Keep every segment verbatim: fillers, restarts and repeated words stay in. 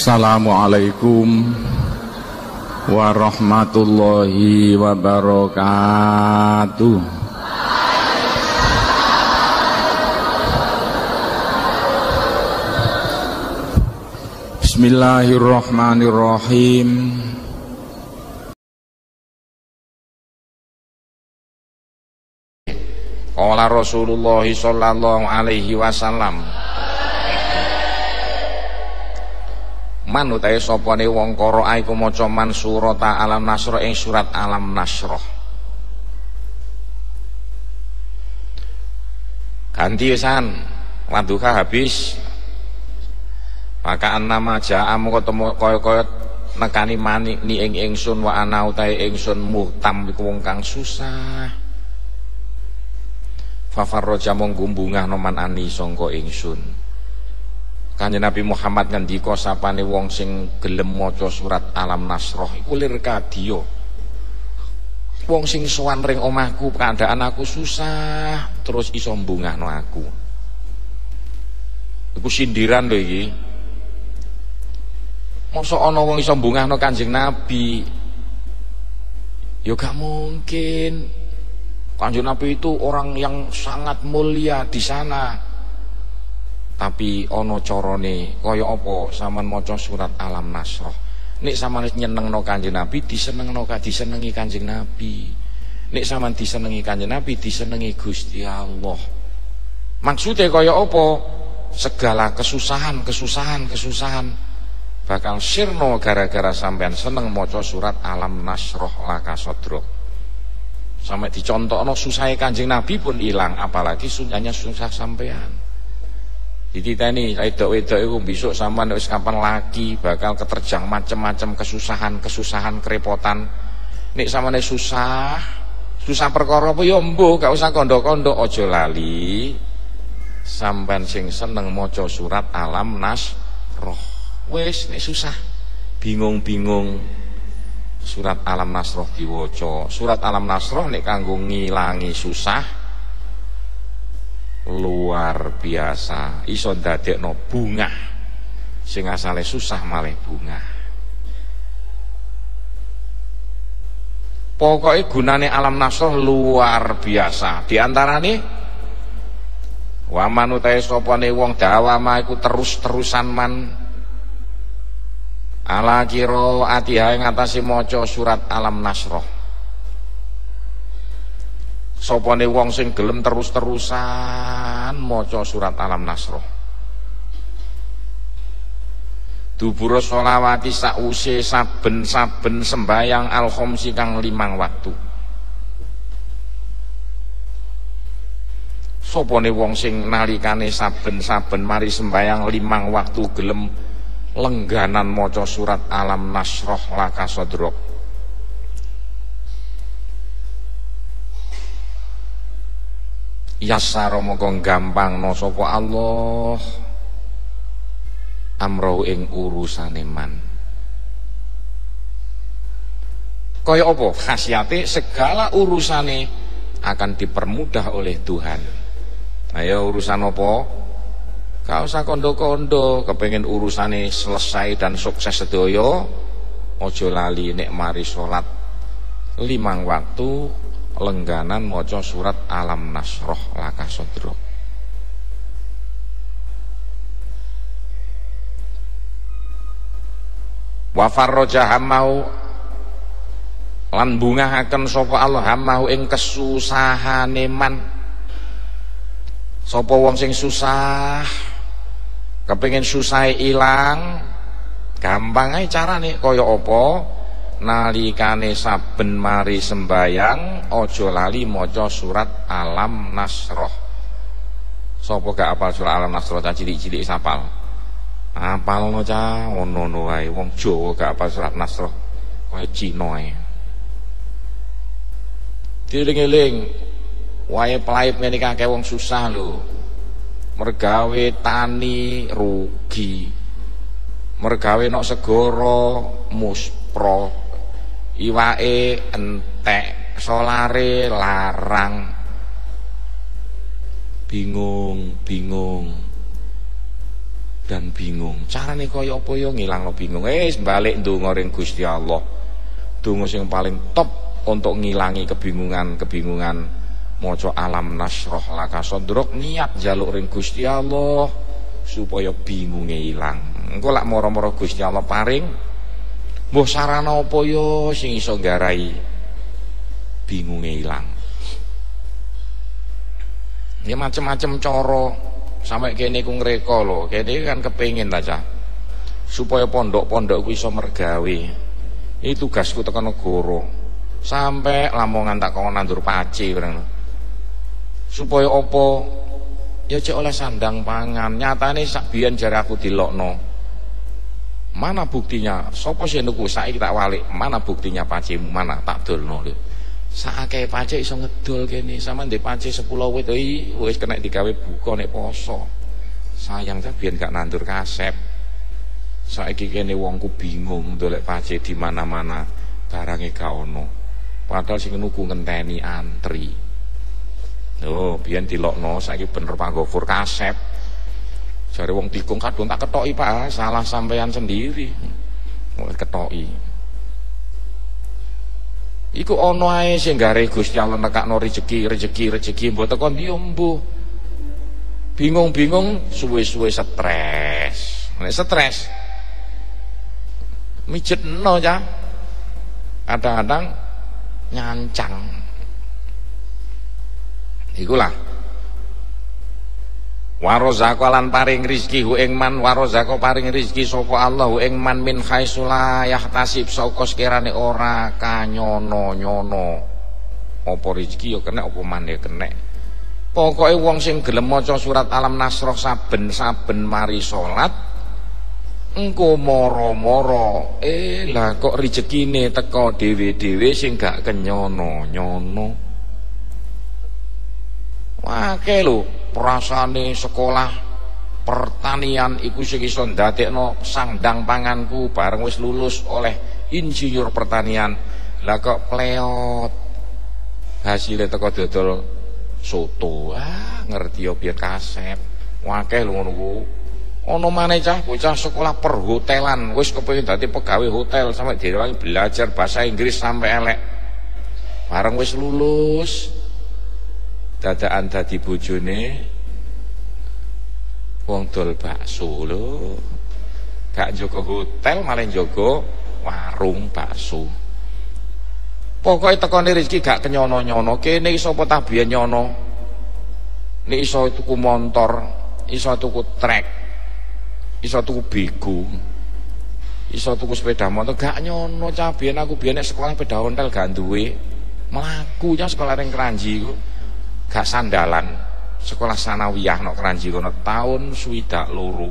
Assalamualaikum warahmatullahi wabarakatuh. Bismillahirrahmanirrahim. Qala Rasulullah sallallahu alaihi wasallam, man utahe sapane wong qara'a iku maca man surata alam nasrah ing surat alam nasrah. Ganti wisan, wadduha habis. Maka annama ja'a moko temu kaya-kaya nekani manik ni ing ingsun wa ana utahe ingsun muhtam iku wong kang susah. Fafarroja mong gumbungah noman ani sangka ingsun. Kanjeng Nabi Muhammad ngendika sapane wong sing gelem maca surat alam nasrah iku lir kadya. Wong sing sowan ring omahku keadaan aku susah terus iso mbungahno aku. Iku sindiran lho iki. Mosok ana wong iso mbungahno Kanjeng Nabi? Ya gak mungkin. Kanjeng Nabi itu orang yang sangat mulia di sana. Tapi ono carane kaya apa sampean maca surat alam nasrah. Nek sampean nyenengno Kanjeng Nabi disenengno ka disenengi Kanjeng Nabi. Nek sampean disenengi Kanjeng Nabi disenengi Gusti Allah. Maksudnya kaya apa? Segala kesusahan, kesusahan, kesusahan bakal sirna gara-gara sampean seneng maca surat alam nasrah laka sodrok. Sampai dicontohno susahnya Kanjeng Nabi pun hilang, apalagi sunnahnya susah sampean. Dititeni wedok-wedok iku besok sampean wis kapan lagi bakal keterjang macam-macam kesusahan, kesusahan, kerepotan. Nek sampeyan susah, susah perkara apa ya mbuh, gak usah kondo-kondo, aja lali sampean sing seneng maca surat alam nasrah. Wis nek susah, bingung-bingung surat alam nasrah diwaca. Surat alam nasrah nek kanggo ngilangi susah luar biasa, iso ndadekno bungah sing asale susah malih bungah. Pokoknya gunane alam nasrah luar biasa. Di antarane wa man utahe sapane wong dawama iku terus-terusan man ala kira atiha ing atase maca surat alam nasrah. Sopane wong sing gelem terus-terusan maca surat alam nasrah. Dubura sholawati sause saben-saben sembayang al-khamsi kang limang waktu. Sopane wong sing nalikane saben-saben mari sembayang limang waktu gelem lengganan maca surat alam nasrah laka sodrok. Yassara moko gampang no sapa Allah amrau ing urusane man. Kaya apa khasiate? Segala urusane akan dipermudah oleh Tuhan. Ayo urusan apa? Gak usah kondo-kondo, kepengen urusane selesai dan sukses sedaya, ojo lali nek mari salat limang waktu lengganan maca surat alam nasrah laka sodro. Wa farraja hamau lan bungahaken sapa Allah hamau ing kesusahane man. Sapa wong sing susah kepengin susah ilang, gampang ae carane. Kaya apa? Nalikane saben mari sembayang aja lali maca surat alam nasrah. Sapa gak apal surat alam nasrah? Cah cilik-cilik sapal. Apalno cah, ngono wae. Wong Jawa gak apal surat nasrah kaya Cina ae. Dieling-eling wae pelaip ngene iki akeh wong susah lho. Mergawe tani rugi, mergawe nok segara muspro, iwake entek, solare larang. Bingung, bingung. dan bingung. Carane kaya apa ya ngilangno bingung? Eh balik ndonga ring Gusti Allah. Donga sing paling top untuk ngilangi kebingungan-kebingungan, maca alam nasroh laka sodrok, niat njaluk ring Gusti Allah supaya bingunge ilang. Engko lak mara-mara Gusti Allah paring, mbuh sarana apa ya sing iso nggarai bingunge ilang. Ya macem-macem cara, sampai kene ku ngreka lho, kene kan kepengin ta Cah, supaya pondok-pondokku iso mergawe. Ini tugasku tekan negara. Sampai Lamongan tak kau nandur paci bareng. Supaya apa? Ya cek oleh sandang pangan. Nyatane sak biyen jare aku dilokno. Mana buktinya? Sopo sing nuku saiki tak walik. Mana buktinya pacimu? Mana tak dolno lho. Sakake paci iso ngedol kene. Sama ndek paci sepuluh wit iki wis kena digawe buka nek poso. Sayang ta biyen gak nandur kasep. Saiki kene wongku bingung ndolek paci di mana-mana, barange gak ono. Padahal sing nuku ngenteni antri. Oh, biyen dilokno saiki bener Pak Gofur kasep. Jare wong tikung kadung tak ketoki Pak, salah sampean sendiri. Wong ketoki. Iku ono ae sing gare Gusti Allah nekakno rezeki, rezeki, rezeki mbok teko ndi mbuh. Bingung-bingung suwe-suwe stres. Nek stres mijetno Cah. Kadang-kadang nyancang. Ikulah warozako lan paring rizki hu ing man, warozako paring rizki sapa Allah hu ing man min khaisula yahtasib, saka sekirane ora kanyono-nyono. Apa rizki ya kena, apa man ya kena. Pokoke wong sing gelem maca surat Alam Nasroh saben-saben mari salat, engko moro-moro eh lah kok rezekine teko dhewe-dhewe sing gak kenyono-nyono. Wake lho prasane sekolah pertanian iku sing iso ndadekno sandang panganku bareng wis lulus oleh insinyur pertanian. Lah kok pleot hasilnya teko dodol soto. Ah ngerti ya biar kasep. Wake lho ngono ku. Ono maneh Cah bocah sekolah perhotelan wis kepengin dadi pegawai hotel sampai direwangi belajar bahasa Inggris sampai elek. Bareng wis lulus dadakan dadi bojone wong dol bakso lho. Gak njogo hotel malah njogo warung bakso. Pokoke tekone rezeki gak kenyono-nyono. Kene iso apa tah biyen nyono. Nek iso tuku motor, iso tuku trek, iso tuku bego, iso tuku sepeda motor, gak nyono Cah. Biyen aku biyen nek sekolah sepeda ontel gak duwe. Mlaku Cah sekolah ring Kranji ku. Gak sandalan. Sekolah sanawiyah nok Kranji kono tahun swidak loro.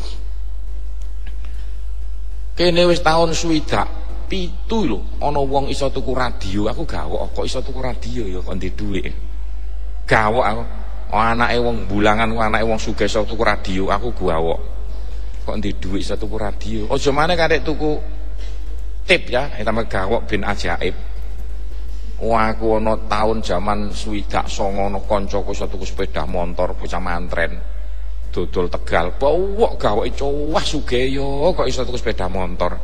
Kene wis tahun swidak pitu lho ana wong iso tuku radio. Aku gawok kok iso tuku radio ya kok ndek dhuwit. Gawok aku. Oh, anake wong bulangan, anake wong sugih iso tuku radio, aku gawok. Kok ndek dhuwit iso tuku radio. Aja maneh karek tuku tip ya, tambah gawok ben ajaib. Wah, aku ana taun jaman swidak songo ana kancaku iso tuku sepeda motor bocah mantren. Dodol Tegal, bawok gawoke cowah sugih yo kok iso tuku sepeda motor.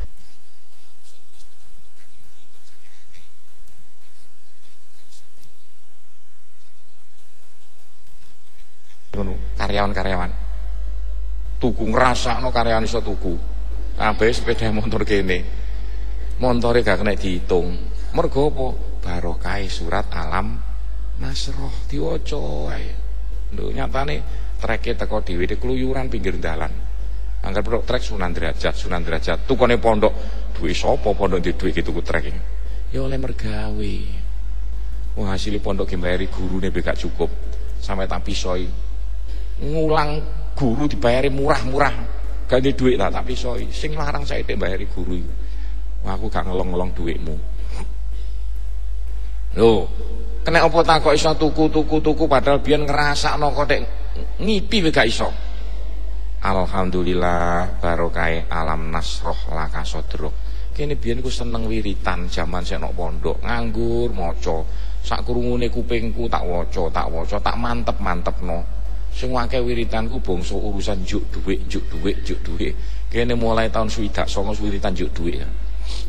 Karyawan-karyawan tuku ngrasakno karyawan iso tuku kabeh sepeda motor kene, montore gak kena dihitung. Mergo apa? Barokah surat Alam Nasroh diwaca ae. Lho nyatane treke teko dhewe keluyuran pinggir dalan. Angger produk trek Sunan Derajat, Sunan Derajat tukone pondok, duwe sapa pondok di duwe tuku trek iki? Ya oleh mergawe. Wah, hasil pondok ki mbayari gurune be gak cukup. Sampai tak pisoi ngulang guru dibayari murah-murah. Gak ada duit lah tak pisoi. Sing larang saya tak bayari guru itu. Wah, aku gak ngelong-ngelong duitmu. Loh, kena apa tak kok iso tuku-tuku-tuku padahal biyen ngrasakno kok nek ngipi wis gak iso. Alhamdulillah barokah Alam Nasroh laka sodrok. Kene biyen ku seneng wiritan jaman sik nok pondok, nganggur maca. Sak krungune kupingku tak waca, tak waca, tak mantep-mantepno. Sing akeh wiritanku bangsa urusan njuk dhuwit, njuk dhuwit, njuk dhuwit. Kene mulai tahun swidak songo wiritan njuk dhuwit ya.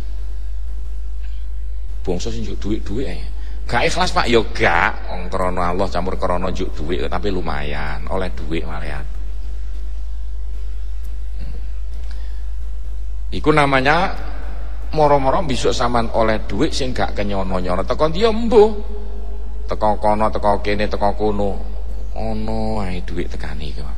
Bangsa sing njuk dhuwit-dhuwit ae. Gak ikhlas Pak ya gak, wong krana Allah campur krana njuk dhuwit tapi lumayan, oleh dhuwit malian. Iku namanya moro-moro besok sampean oleh dhuwit sing gak kenyono-nyono teko ndi mbuh. Teko kono, teko kene, teko kono. Ono ae dhuwit tekani iki.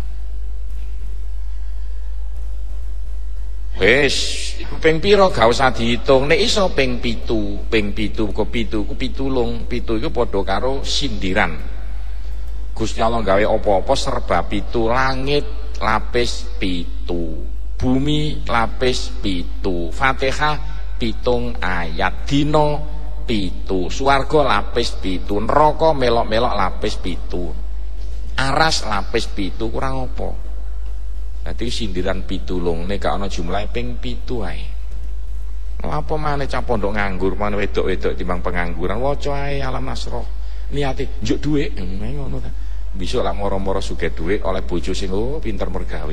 Wis, iku ping pira gak usah diitung. Nek iso ping pitu, ping pitu kok pitu, ku pitulung. Pitu iku padha karo sindiran. Gusti Allah gawe apa-apa serba pitu, langit lapis pitu, bumi lapis pitu, Fatihah pitung ayat, dina pitu, swarga lapis pitu, neraka melok-melok lapis pitu, aras lapis pitu, kurang apa? Dadi sindiran pitulung nek gak ana jumlahe ping pitu ae. Apa maneh cah pondok nganggur, maneh wedok-wedok timbang pengangguran, waca ae Alam Nasrah. Niate njuk dhuwit, ngono ta. Besok lak moro-moro sugih dhuwit oleh bojo sing oh pinter mergawe.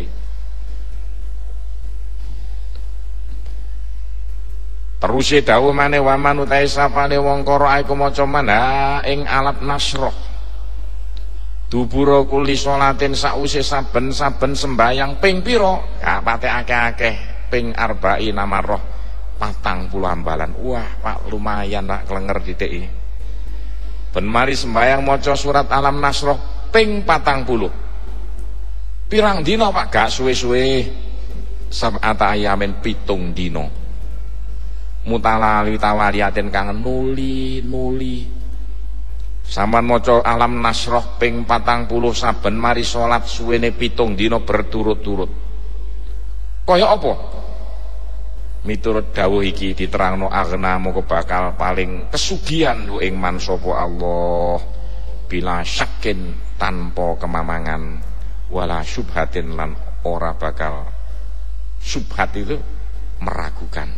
Terus e dawuh maneh wa man utahe sapane wong karo ae maca manha ing Alam Nasrah. Dubura kuli sholatin sause saben-saben sembayang ping pira? Gak pate akeh-akeh, ping arba'in marrah, patang puluh ambalan. Wah, Pak lumayan Pak klenger dithiki. Ben mari sembayang maca surat Alam Nasrah ping patang puluh. Pirang dina Pak gak suwe-suwe sab'ata ayamin pitung dina. Mutalali tawaliyatin kang nuli nuli. Sampeyan maca Alam Nasrah ping patang puluh saben mari salat suwene pitung dina berturut-turut. Kaya apa? Miturut dawuh iki diterangno aghna moko bakal paling kesugihan ku ing man sapa Allah bila syakin tanpa kemamangan wala syubhatin lan ora bakal syubhat itu meragukan.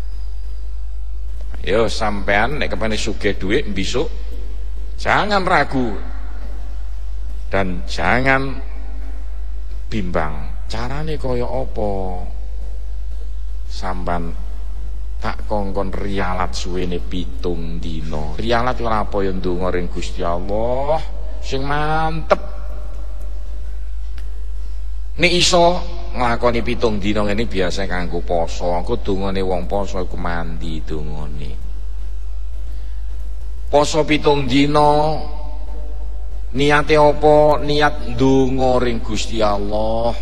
Yo sampean nek kepene sugih dhuwit besok jangan ragu dan jangan bimbang. Carane kaya apa? Sampan tak kongkon rialat suwene pitung dina. Rialat ora apa ya ndonga ring Gusti Allah sing mantep. Nek iso nglakoni pitung dina ngene biasa kanggo poso. Engko dongane wong poso iku mandi dongane. Poso pitung dina niate apa? Niat ndonga ring Gusti Allah.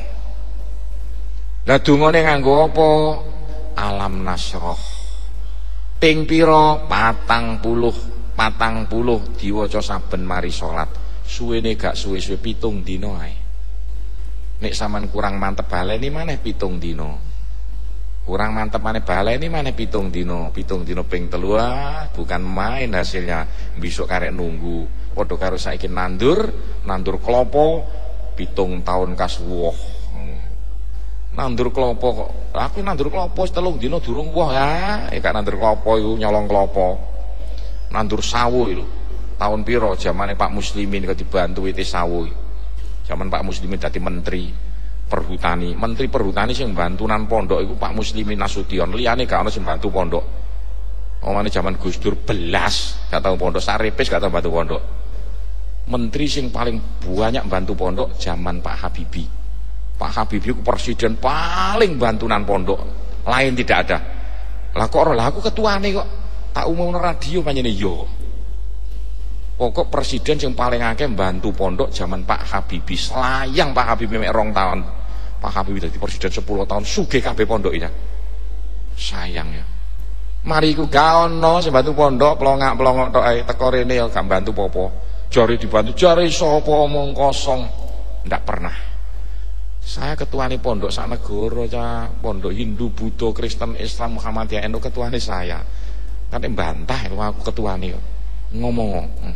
Lah dongane nganggo apa? Alam Nasrah ping pira? patang puluh patang puluh diwaca saben mari salat. Suwene gak suwe-suwe pitung dina ae. Nek sampean kurang mantep baleni maneh pitung dina. Kurang mantep maneh baleni maneh pitung dina. Pitung dina ping telu bukan main hasilnya. Besok karek nunggu. Padha karo saiki nandur, nandur klopo pitung tahun kasuwuh. Nandur klopo kok. Aku nandur klopo telung dina durung woh ya. Eh gak nandur klopo iku nyolong klopo. Nandur sawu itu. Tahun piro zamane Pak Muslimin kok dibantu wite sawu. Zaman Pak Muslimin dadi menteri perhutani. Menteri perhutani sing bantunan pondok iku Pak Muslimin Nasution. Liyane gak ono sing bantu pondok. Omane zaman Gus Dur belas gak tau pondok, Saripis gak tau bantu pondok. Menteri sing paling banyak bantu pondok zaman Pak Habibie. Pak Habibie itu presiden paling bantunan pondok, lain tidak ada. Lah kok ora, lah aku ketuane kok. Tak umumno radio panjene yo. Pokok presiden yang paling akeh bantu pondok zaman Pak Habibie. Selayang Pak Habibie mek rong tahun. Pak Habibie dadi presiden sepuluh tahun, sugih kabeh pondok iki. Sayang ya. Mari iku gak ono sing bantu pondok, plongak-plongok tok ae teko rene ya gak bantu apa-apa. Jare dibantu, jare sapa omong kosong. Ndak pernah. Saya ketuane pondok sak negara cah, pondok Hindu, Buddha, Kristen, Islam, Muhammadiyah, N U ketuane saya. Kan bantah aku ketuane kok. Ngomong. Hmm.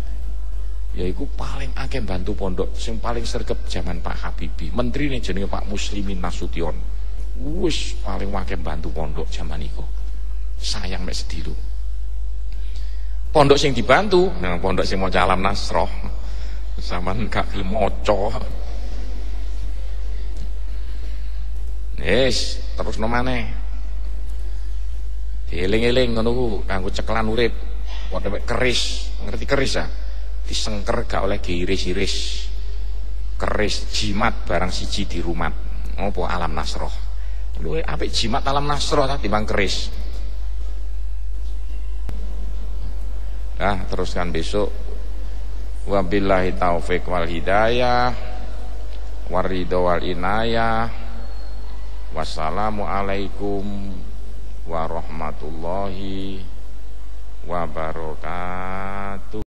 Ya iku paling akeh bantu pondok, sing paling sregep zaman Pak Habibie. Menterine jenenge Pak Muslimin Nasution. Wis paling akeh bantu pondok zaman iku. Sayang mek sedilu. Pondok sing dibantu, nah pondok sing maca Alam Nasrah. Sampeyan gak gelem maca. Wis, terusno maneh. Dieling-eling ngono ku kanggo cekelan urip. Padha mek keris, ngerti keris ya? Disengker gak oleh diiris-iris. Keris jimat barang siji dirumat. Apa alam nasroh. Luwe apik jimat alam nasroh ta timbang keris. Nah, teruskan besok. Wabillahi taufik wal hidayah. Waridho wal inayah. Wassalamualaikum warahmatullahi wabarakatuh.